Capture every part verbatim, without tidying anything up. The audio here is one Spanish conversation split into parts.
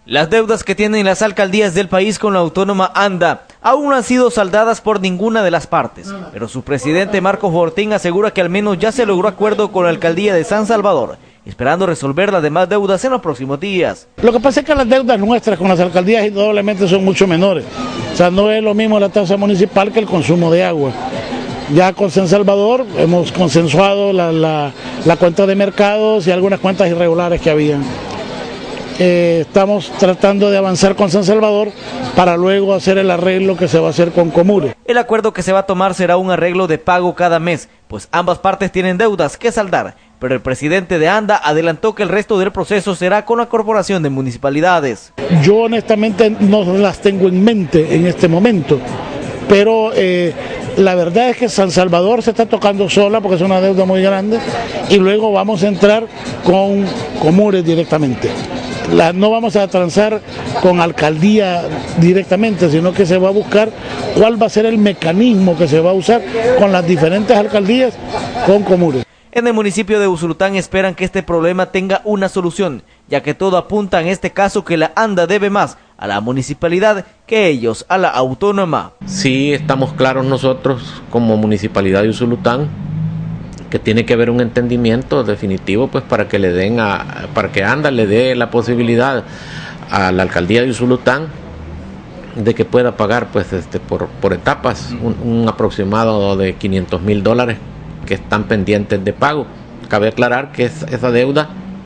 Las deudas que tienen las alcaldías del país con la autónoma ANDA aún no han sido saldadas por ninguna de las partes, pero su presidente Marcos Fortín asegura que al menos ya se logró acuerdo con la alcaldía de San Salvador, esperando resolver las demás deudas en los próximos días. Lo que pasa es que las deudas nuestras con las alcaldías indudablemente son mucho menores, o sea, no es lo mismo la tasa municipal que el consumo de agua. Ya con San Salvador hemos consensuado la, la, la cuenta de mercados y algunas cuentas irregulares que habían. Eh, estamos tratando de avanzar con San Salvador para luego hacer el arreglo que se va a hacer con Comure. El acuerdo que se va a tomar será un arreglo de pago cada mes, pues ambas partes tienen deudas que saldar, pero el presidente de ANDA adelantó que el resto del proceso será con la Corporación de Municipalidades. Yo honestamente no las tengo en mente en este momento, pero eh, la verdad es que San Salvador se está tocando sola porque es una deuda muy grande y luego vamos a entrar con Comure directamente. La, no vamos a transar con alcaldía directamente, sino que se va a buscar cuál va a ser el mecanismo que se va a usar con las diferentes alcaldías con Comure. En el municipio de Usulután esperan que este problema tenga una solución, ya que todo apunta en este caso que la ANDA debe más a la municipalidad que ellos a la autónoma. Sí, estamos claros nosotros como municipalidad de Usulután que tiene que haber un entendimiento definitivo, pues para que le den a, para que ANDA le dé la posibilidad a la alcaldía de Usulután de que pueda pagar, pues, este, por, por etapas, un, un aproximado de quinientos mil dólares que están pendientes de pago. Cabe aclarar que es, esa deuda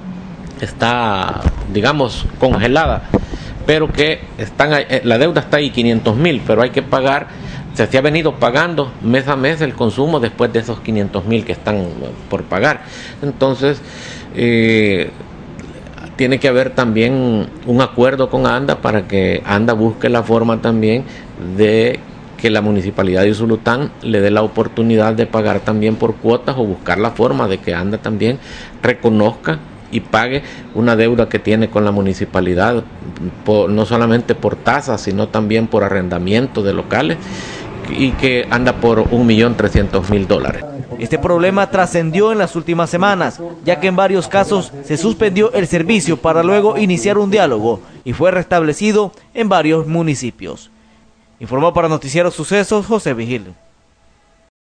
está, digamos, congelada, pero que están, la deuda está ahí quinientos mil, pero hay que pagar. Se, se ha venido pagando mes a mes el consumo después de esos quinientos mil que están por pagar. Entonces, eh, tiene que haber también un acuerdo con ANDA para que ANDA busque la forma también de que la municipalidad de Usulután le dé la oportunidad de pagar también por cuotas o buscar la forma de que ANDA también reconozca y pague una deuda que tiene con la municipalidad, por, no solamente por tasas, sino también por arrendamiento de locales, y que anda por un millón trescientos mil dólares. Este problema trascendió en las últimas semanas, ya que en varios casos se suspendió el servicio para luego iniciar un diálogo y fue restablecido en varios municipios. Informó para Noticiero Sucesos José Vigil.